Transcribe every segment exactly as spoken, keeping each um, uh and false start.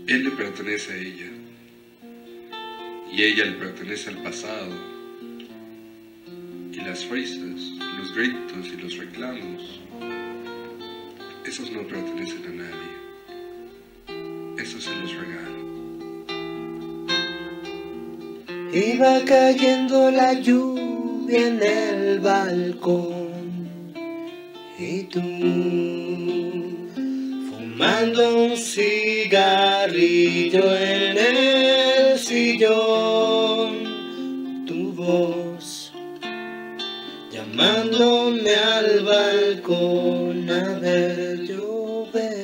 Él le pertenece a ella, y ella le pertenece al pasado, y las risas, los gritos y los reclamos, esos no pertenecen a nadie, esos se los regalo. Iba cayendo la lluvia en el balcón y tú fumando un cigarrillo en el sillón, tu voz llamándome al balcón a ver llover.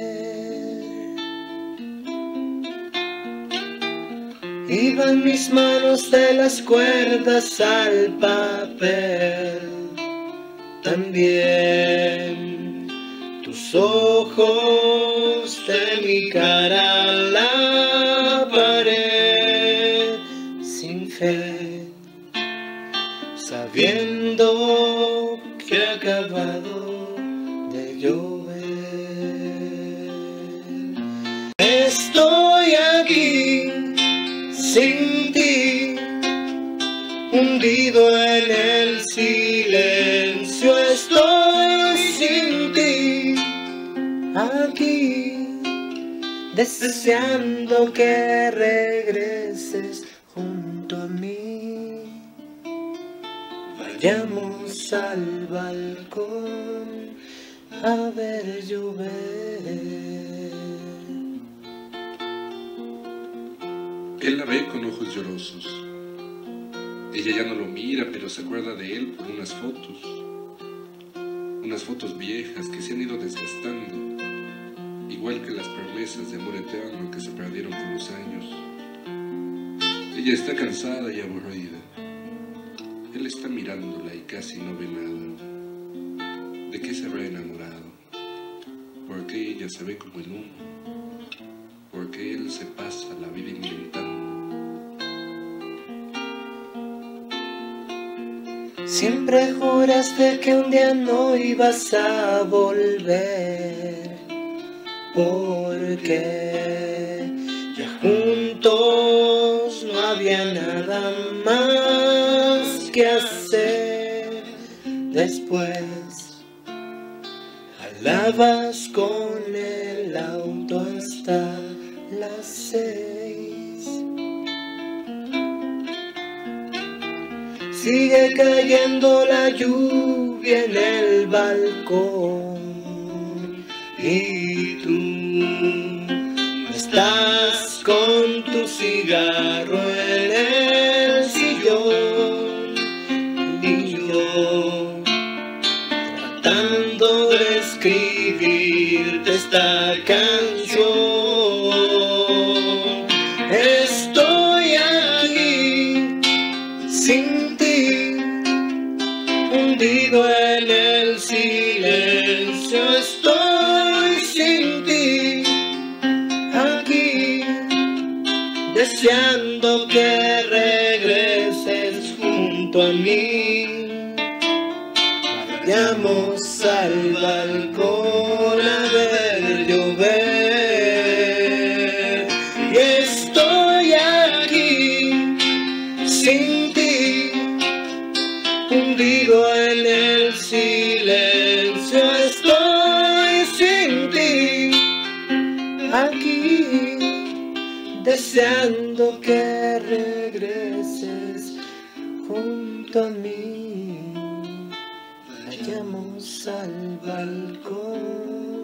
Iban mis manos de las cuerdas al papel, también tus ojos de mi cara a la pared, sin fe, sabiendo que ha acabado de llover. Estoy aquí sin ti, hundido en el silencio. Estoy sin ti, aquí, deseando que regreses junto a mí. Vayamos al balcón a ver llover. Él la ve con ojos llorosos. Ella ya no lo mira, pero se acuerda de él por unas fotos. Unas fotos viejas que se han ido desgastando, igual que las promesas de amor eterno que se perdieron con los años. Ella está cansada y aburrida. Él está mirándola y casi no ve nada. ¿De qué se habrá enamorado? ¿Por qué ella se ve como el humo? ¿Por qué él se pasa la vida inventando? Siempre juraste que un día no ibas a volver, porque ya juntos no había nada más que hacer. Después jalabas con el auto hasta las seis. Sigue cayendo la lluvia en el balcón y tú estás con tu cigarro en el sillón y yo tratando de escribirte esta canción. Estoy aquí sin ti, hundido en el silencio. Estoy sin ti, aquí, deseando que regreses junto a mí. Vayamos al balcón a ver llover. Y estoy aquí sin ti, hundido en el silencio. Estoy sin ti, aquí, deseando que regreses junto a mí. Vayamos al balcón.